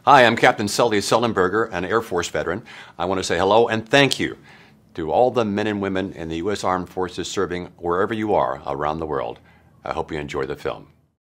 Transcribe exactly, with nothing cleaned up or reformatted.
Hi, I'm Captain Sully Sullenberger, an Air Force veteran. I want to say hello and thank you to all the men and women in the U S Armed Forces serving wherever you are around the world. I hope you enjoy the film.